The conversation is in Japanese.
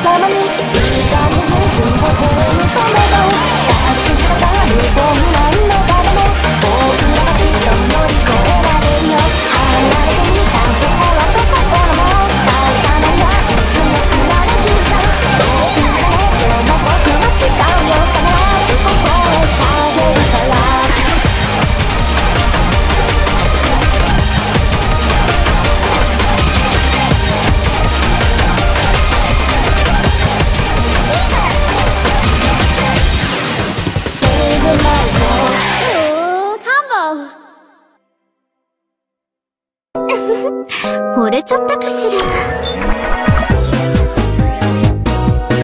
まに愉快に人を手に染めろ立ちはだかる困難の壁も僕らがきっと乗り越えられるよ離れてみた心と心も重なり合い強くなる絆僕らねでも僕は違うよ必ずここへ帰るから惚れちゃったかしら。